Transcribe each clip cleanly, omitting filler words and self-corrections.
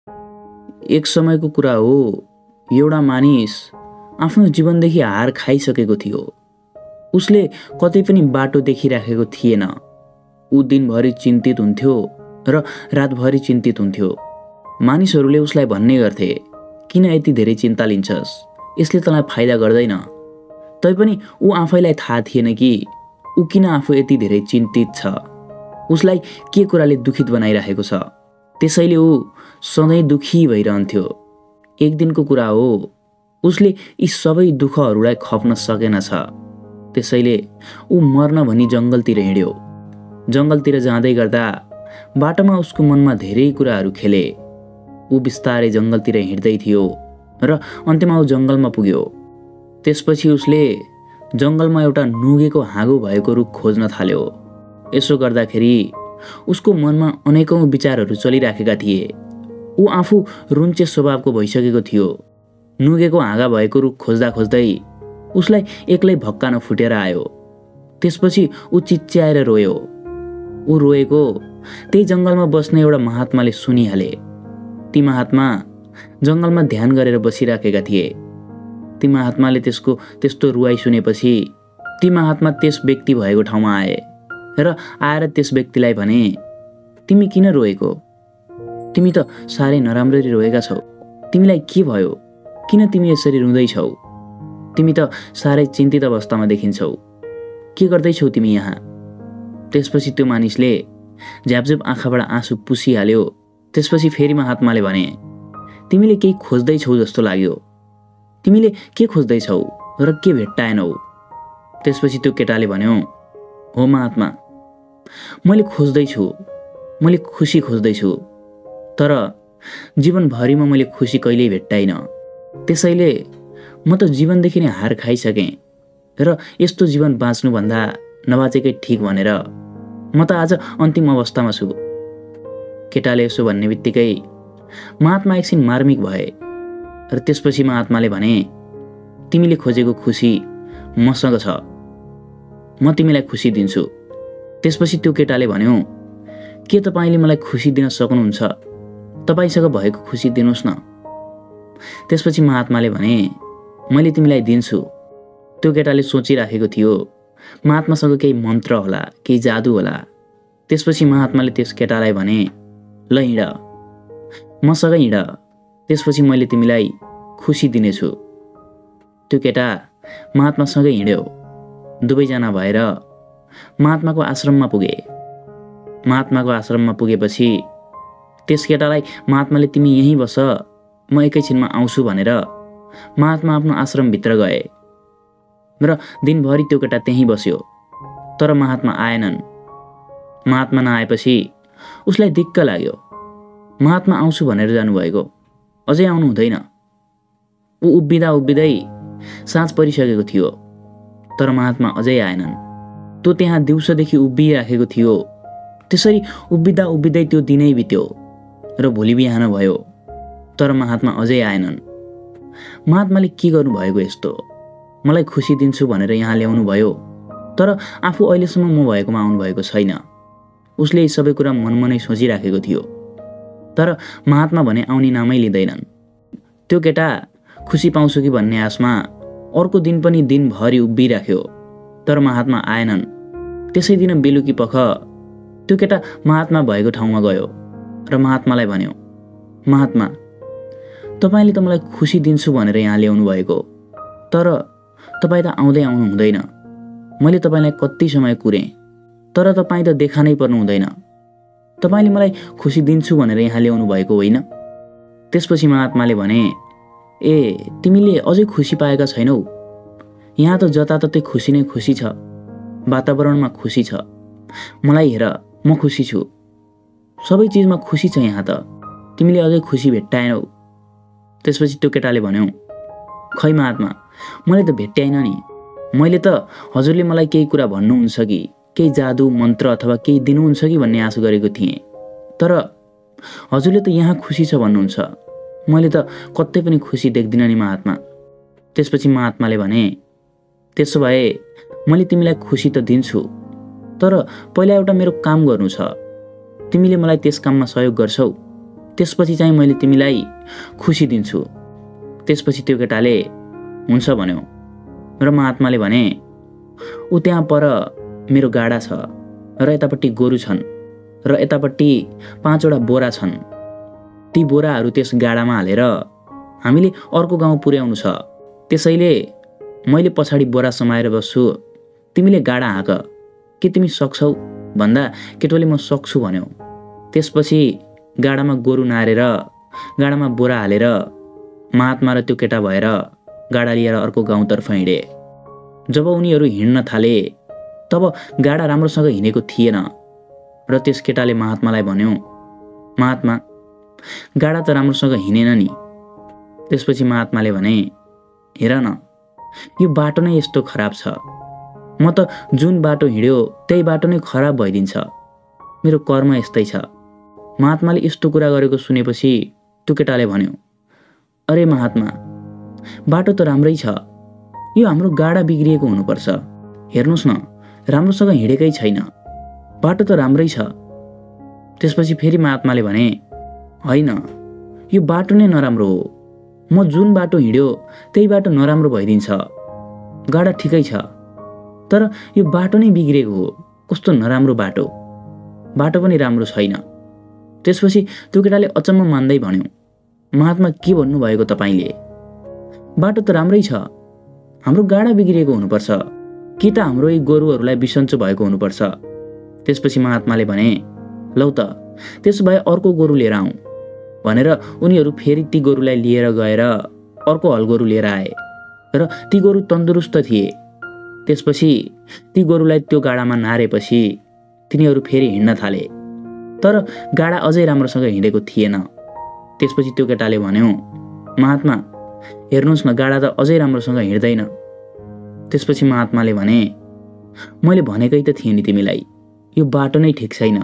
एक समयको कुरा हो, एउटा मानिस आफ्नो जीवनदेखि हार खाइसकेको थियो। उसले कतै पनि बाटो देखिराखेको थिएन। ऊ दिनभरि चिन्तित हुन्थ्यो र रातभरि चिन्तित हुन्थ्यो। मानिसहरूले उसलाई भन्ने गर्थे, किन यति धेरै चिन्ता लिन्छस्, यसले तँलाई फाइदा गर्दैन। तैपनि ऊ आफैलाई थाहा थिएन कि ऊ किन आफू यति धेरै चिन्तित छ, उसलाई के कुराले दुखित बनाइरहेको छ। त्यसैले ऊ सधैँ दुखी भइरहन्थ्यो। एक दिनको कुरा हो, उसले यी सबै दुःखहरूलाई खप्न सकेनछ। त्यसैले ऊ मर्न भनी जङ्गलतिर हिँड्यो। जङ्गलतिर जाँदै गर्दा बाटोमा उसको मनमा धेरै कुराहरू खेले। ऊ बिस्तारै जङ्गलतिर हिँड्दै थियो र अन्त्यमा ऊ जङ्गलमा पुग्यो। त्यसपछि उसले जङ्गलमा एउटा नुगेको हाँगो भएको रुख खोज्न थाल्यो। यसो गर्दाखेरि उसको मनमा अनेकौं विचारहरू चलिराखेका थिए। ऊ आफू रुन्चे स्वभावको भइसकेको थियो। नुगेको हाँगा भएको रुख खोज्दा खोज्दै उसलाई एक्लै भक्कानो फुटेर आयो। त्यसपछि ऊ चिच्याएर रोयो। ऊ रोएको त्यही जङ्गलमा बस्ने एउटा महात्माले सुनिहाले। ती महात्मा जङ्गलमा ध्यान गरेर बसिराखेका थिए। ती महात्माले त्यसको त्यस्तो रुवाई सुनेपछि ती महात्मा त्यस व्यक्ति भएको ठाउँमा आए र आएर त्यस व्यक्तिलाई भने, तिमी किन रोएको? तिमी त साह्रै नराम्ररी रोएका छौ। तिमीलाई के भयो? किन तिमी यसरी रुँदैछौ? तिमी त साह्रै चिन्तित अवस्थामा देखिन्छौ। के गर्दैछौ तिमी यहाँ? त्यसपछि त्यो मानिसले झ्यापझ्याप आँखाबाट आँसु पुसिहाल्यो। त्यसपछि फेरि महात्माले भने, तिमीले केही खोज्दैछौ जस्तो लाग्यो। तिमीले के खोज्दैछौ र के भेट्टाएनौ? त्यसपछि त्यो केटाले भन्यो, हो महात्मा, मैले खोज्दैछु, मैले खुसी खोज्दैछु, तर जीवनभरिमा मैले खुसी कहिल्यै भेट्टाइन। त्यसैले म त जीवनदेखि नै हार खाइसकेँ र यस्तो जीवन बाँच्नुभन्दा नबाँचेकै ठिक भनेर म त आज अन्तिम अवस्थामा छु। केटाले यसो भन्ने बित्तिकै महात्मा एकछिन मार्मिक भए र त्यसपछि महात्माले भने, तिमीले खोजेको खुसी मसँग छ, म तिमीलाई खुसी दिन्छु। त्यसपछि त्यो केटाले भन्यो, के तपाईँले मलाई खुसी दिन सक्नुहुन्छ? तपाईँसँग भएको खुसी दिनुहोस् न। त्यसपछि महात्माले भने, मैले तिमीलाई दिन्छु। त्यो केटाले सोचिराखेको थियो महात्मासँग केही मन्त्र होला, केही जादु होला। त्यसपछि महात्माले त्यस केटालाई भने, ल हिँड, मसँग हिँड, त्यसपछि मैले तिमीलाई खुसी दिनेछु। त्यो केटा महात्मासँगै हिँड्यो। दुवैजना भएर महात्माको आश्रममा पुगे। महात्माको आश्रममा पुगेपछि त्यस केटालाई महात्माले तिमी यहीँ बस, म एकैछिनमा आउँछु भनेर महात्मा आफ्नो आश्रमभित्र गए र दिनभरि त्यो केटा त्यहीँ बस्यो। तर महात्मा आएनन्। महात्मा नआएपछि उसलाई दिक्क लाग्यो। महात्मा आउँछु भनेर जानुभएको, अझै आउनु हुँदैन। ऊ उभिँदा उभिँदै साँझ परिसकेको थियो, तर महात्मा अझै आएनन्। त्यो त्यहाँ दिउँसोदेखि उभिराखेको थियो। त्यसरी उभिँदा उभिँदै त्यो दिनै बित्यो र भोलि बिहान भयो, तर महात्मा अझै आएनन्। महात्माले के गर्नुभएको यस्तो? मलाई खुसी दिन्छु भनेर यहाँ ल्याउनु भयो, तर आफू अहिलेसम्म म भएकोमा आउनुभएको छैन। उसले यी सबै कुरा मनमनै सोचिराखेको थियो, तर महात्मा भने आउने नामै लिँदैनन्। त्यो केटा खुसी पाउँछु कि भन्ने आशमा अर्को दिन पनि दिनभरि उभिराख्यो, तर महात्मा आएनन्। त्यसै दिन बेलुकी पख त्यो केटा महात्मा भएको ठाउँमा गयो र महात्मालाई भन्यो, महात्मा, तपाईँले त मलाई खुसी दिन्छु भनेर यहाँ ल्याउनु भएको, तर तपाईँ त आउँदै आउनु हुँदैन। मैले तपाईँलाई कति समय कुरेँ, तर तपाईँ त देखा नै पर्नु हुँदैन। तपाईँले मलाई खुसी दिन्छु भनेर यहाँ ल्याउनु भएको होइन? त्यसपछि महात्माले भने, ए तिमीले अझै खुसी पाएका छैनौ? यहाँ त जताततै खुसी नै खुसी छ, वातावरणमा खुसी छ। मलाई हेर, म खुसी छु, सबै चिजमा खुसी छ। यहाँ त तिमीले अझै खुसी भेट्टाएनौ। त्यसपछि त्यो केटाले भन्यो, खै महात्मा, मैले त भेट्टाइन नि। मैले त हजुरले मलाई केही कुरा भन्नुहुन्छ कि, केही जादु मन्त्र अथवा केही दिनुहुन्छ कि भन्ने आश गरेको थिएँ, तर हजुरले त यहाँ खुसी छ भन्नुहुन्छ। मैले त कतै पनि खुसी देख्दिनँ नि महात्मा। त्यसपछि महात्माले भने, त्यसो भए मैले तिमीलाई खुसी त दिन्छु, तर पहिला एउटा मेरो काम गर्नु छ। तिमीले मलाई त्यस काममा सहयोग गर्छौ? त्यसपछि चाहिँ मैले तिमीलाई खुसी दिन्छु। त्यसपछि त्यो केटाले हुन्छ भन्यो र महात्माले भने ऊ त्यहाँ पर मेरो गाडा छ र यतापट्टि गोरु छन् र यतापट्टि 5वटा बोरा छन्। ती बोराहरू त्यस गाडामा हालेर हामीले अर्को गाउँ पुर्याउनु छ। त्यसैले मैले पछाडि बोरा समाएर बस्छु, तिमीले गाडा हाँक, के तिमी सक्छौ भन्दा केटोले म सक्छु भन्यो। त्यसपछि गाडामा गोरु नारेर गाडामा बोरा हालेर महात्मा र त्यो केटा भएर गाडा लिएर अर्को गाउँतर्फ हिँडे। जब उनीहरू हिँड्न थाले तब गाडा राम्रोसँग हिँडेको थिएन र त्यस केटाले महात्मालाई भन्यो, महात्मा गाडा त राम्रोसँग हिँडेन नि। त्यसपछि महात्माले भने, हेर न, यो बाटो नै यस्तो खराब छ, म त जुन बाटो हिँड्यो त्यही बाटो नै खराब भइदिन्छ, मेरो कर्म यस्तै छ। महात्माले यस्तो कुरा गरेको सुनेपछि त्यो केटाले भन्यो, अरे महात्मा बाटो त राम्रै छ, यो हाम्रो गाडा बिग्रिएको हुनुपर्छ, हेर्नुहोस् न राम्रोसँग हिँडेकै छैन, बाटो त राम्रै छ। त्यसपछि फेरि महात्माले भने, होइन यो बाटो नै नराम्रो हो, म जुन बाटो हिँड्यो त्यही बाटो नराम्रो भइदिन्छ, गाडा ठिकै छ तर यो बाटो नै बिग्रेको हो, कस्तो नराम्रो बाटो, बाटो पनि राम्रो छैन। त्यसपछि त्यो केटाले अचम्म मान्दै भन्यो, महात्मा के भन्नुभएको तपाईँले, बाटो त राम्रै छ, हाम्रो गाडा बिग्रिएको हुनुपर्छ कि त हाम्रो यी गोरुहरूलाई बिसन्चो भएको हुनुपर्छ। त्यसपछि महात्माले भने, लौ त त्यसो भए अर्को गोरु लिएर आऊ भनेर उनीहरू फेरि ती गोरुलाई लिएर गएर अर्को हलगोरु लिएर आए र ती गोरु तन्दुरुस्त थिए। त्यसपछि ती गोरुलाई त्यो गाडामा नारेपछि तिनीहरू फेरि हिँड्न थाले, तर गाडा अझै राम्रोसँग हिँडेको थिएन। त्यसपछि त्यो केटाले भन्यो, महात्मा हेर्नुहोस् न गाडा त अझै राम्रोसँग हिँड्दैन। त्यसपछि महात्माले भने, मैले भनेकै त थिएँ नि तिमीलाई, यो बाटो नै ठिक छैन,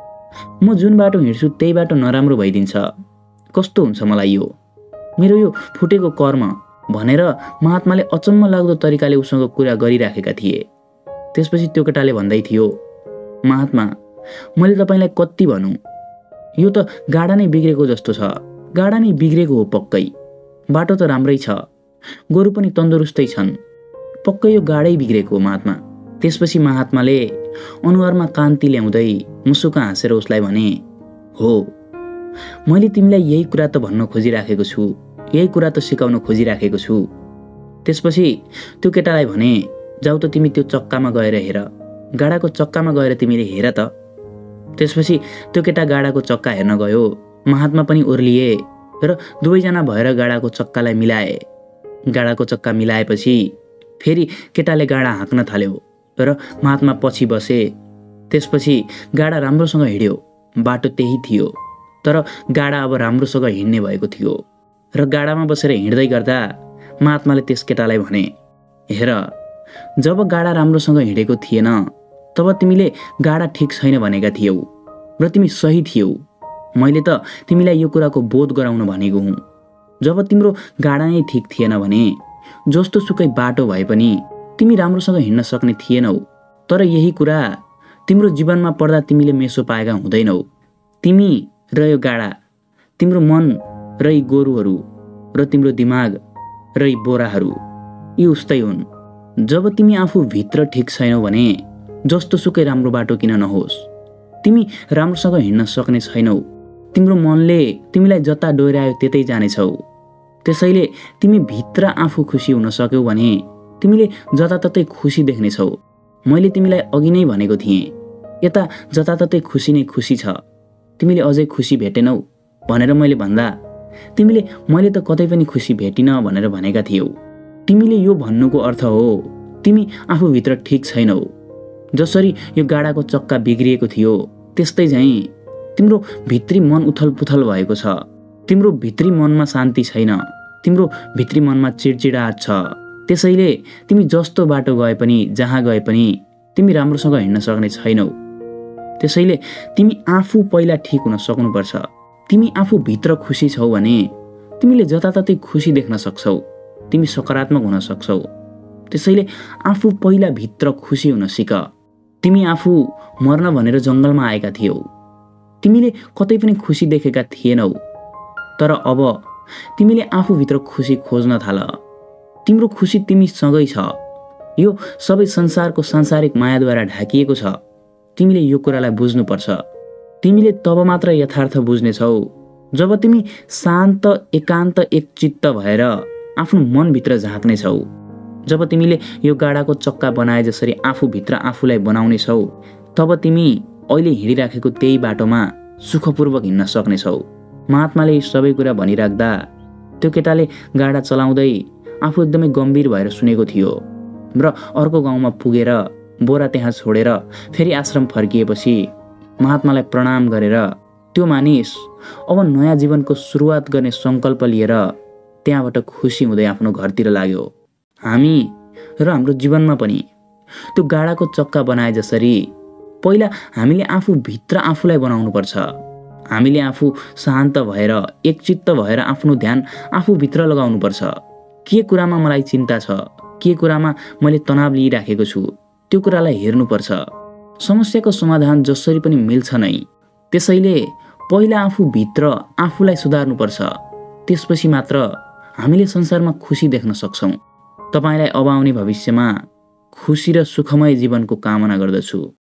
म जुन बाटो हिँड्छु त्यही बाटो नराम्रो भइदिन्छ, कस्तो हुन्छ मलाई यो, मेरो यो फुटेको कर्म भनेर महात्माले अचम्म लाग्दो तरिकाले उसँग कुरा गरिराखेका थिए। त्यसपछि त्यो केटाले भन्दै थियो, महात्मा मैले तपाईँलाई कति भनौँ, यो त गाडा नै बिग्रेको जस्तो छ, गाडा नै बिग्रेको हो पक्कै, बाटो त राम्रै छ, गोरु पनि तन्दुरुस्तै छन्, पक्कै यो गाडै बिग्रेको हो महात्मा। त्यसपछि महात्माले अनुहारमा कान्ति ल्याउँदै मुसुक हाँसेर उसलाई भने, हो मैले तिमीलाई यही कुरा त भन्न खोजिराखेको छु, यही कुरा त सिकाउन खोजिराखेको छु। त्यसपछि त्यो केटालाई भने, जाऊ त तिमी त्यो चक्कामा गएर हेर, गाडाको चक्कामा गएर तिमीले हेर त। त्यसपछि त्यो केटा गाडाको चक्का हेर्न गयो, महात्मा पनि ओर्लिए र दुवैजना भएर गाडाको चक्कालाई मिलाए। गाडाको चक्का मिलाएपछि फेरि केटाले गाडा हाँक्न थाल्यो र महात्मा पछि बसे। त्यसपछि गाडा राम्रोसँग हिँड्यो, बाटो त्यही थियो तर गाडा अब राम्रोसँग हिँड्ने भएको थियो र गाडामा बसेर हिँड्दै गर्दा महात्माले त्यस केटालाई भने, हेर जब गाडा राम्रोसँग हिँडेको थिएन तब तिमीले गाडा ठिक छैन भनेका थियौ र तिमी सही थियौ, मैले त तिमीलाई यो कुराको बोध गराउन भनेको हुँ। जब तिम्रो गाडा नै ठिक थिएन भने जस्तो सुकै बाटो भए पनि तिमी राम्रोसँग हिँड्न सक्ने थिएनौ, तर यही कुरा तिम्रो जीवनमा पर्दा तिमीले मेसो पाएका हुँदैनौ। तिमी र यो गाडा, तिम्रो मन र यी गोरुहरू र तिम्रो दिमाग र यी बोराहरू यी उस्तै हुन्। जब तिमी आफू भित्र ठिक छैनौ भने जस्तो सुकै राम्रो बाटो किन नहोस्, तिमी राम्रोसँग हिँड्न सक्ने छैनौ, तिम्रो मनले तिमीलाई जता डोर्यायो त्यतै जानेछौ। त्यसैले तिमी भित्र आफू खुसी हुन सक्यौ भने तिमीले जताततै खुसी देख्नेछौ। मैले तिमीलाई अघि नै भनेको थिएँ, यता जताततै खुसी नै खुसी छ, तिमीले अझै खुसी भेटेनौ भनेर मैले भन्दा तिमीले मैले त कतै पनि खुसी भेटिन भनेर भनेका थियौ। तिमीले यो भन्नुको अर्थ हो तिमी आफूभित्र ठिक छैनौ। जसरी यो गाडाको चक्का बिग्रिएको थियो त्यस्तै झैँ तिम्रो भित्री मन उथलपुथल भएको छ, तिम्रो भित्री मनमा शान्ति छैन, तिम्रो भित्री मनमा चिडचिडाहट छ। त्यसैले तिमी जस्तो बाटो गए पनि जहाँ गए पनि तिमी राम्रोसँग हिँड्न सक्ने छैनौ। त्यसैले तिमी आफू पहिला ठिक हुन सक्नुपर्छ। तिमी आफू भित्र खुसी छौ भने तिमीले जताततै खुसी देख्न सक्छौ, तिमी सकारात्मक हुन सक्छौ। त्यसैले आफू पहिला भित्र खुसी हुन सिक। तिमी आफू मर्न भनेर जंगलमा आएका थियौ, तिमीले कतै पनि खुसी देखेका थिएनौ। तर अब तिमीले आफूभित्र खुसी खोज्न थाल। तिम्रो खुसी तिमीसँगै छ। यो सबै संसारको सांसारिक मायाद्वारा ढाकिएको छ। तिमीले यो कुरालाई बुझ्नुपर्छ। तिमीले तब मात्र यथार्थ बुझ्नेछौ जब तिमी शान्त एकान्त एकचित्त भएर आफ्नो मनभित्र झाँक्नेछौ। जब तिमीले यो गाडाको चक्का बनाए जसरी आफूभित्र आफूलाई बनाउनेछौ, तब तिमी अहिले हिँडिराखेको त्यही बाटोमा सुखपूर्वक हिँड्न सक्नेछौ। महात्माले सबै कुरा भनिराख्दा त्यो केटाले गाडा चलाउँदै आफू एकदमै गम्भीर भएर सुनेको थियो र अर्को गाउँमा पुगेर बोरा त्यहाँ छोडेर फेरि आश्रम फर्किएपछि महात्मालाई प्रणाम गरेर त्यो मानिस अब नयाँ जीवनको सुरुवात गर्ने सङ्कल्प लिएर त्यहाँबाट खुसी हुँदै आफ्नो घरतिर लाग्यो। हामी र हाम्रो जीवनमा पनि त्यो गाडाको चक्का बनाए जसरी पहिला हामीले आफूभित्र आफूलाई बनाउनुपर्छ। हामीले आफू शान्त भएर एकचित्त भएर आफ्नो ध्यान आफूभित्र लगाउनुपर्छ। के कुरामा मलाई चिन्ता छ, के कुरामा मैले तनाव लिइराखेको छु, त्यो कुरालाई हेर्नुपर्छ। समस्याको समाधान जसरी पनि मिल्छ नै। त्यसैले पहिला आफूभित्र आफूलाई सुधार्नुपर्छ। त्यसपछि मात्र हामीले संसारमा खुसी देख्न सक्छौँ। तपाईलाई अब आउने भविष्यमा खुसी र सुखमय जीवनको कामना गर्दछु।